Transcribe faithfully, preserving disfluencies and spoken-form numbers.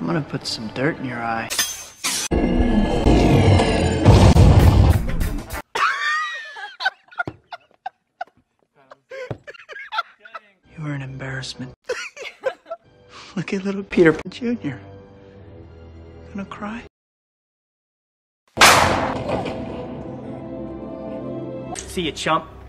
I'm gonna put some dirt in your eye. You were an embarrassment. Look at little Peter Junior Gonna cry? See you, chump.